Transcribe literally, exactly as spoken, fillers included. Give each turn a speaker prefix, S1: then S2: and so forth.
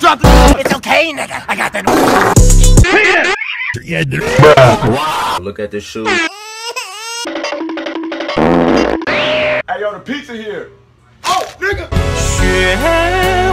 S1: drop the. It's okay, nigga. I got that.
S2: Yeah, dude.
S3: Wow. Look at this shoe.
S4: Hey, yo, the pizza here. Oh, nigga.
S1: Shit.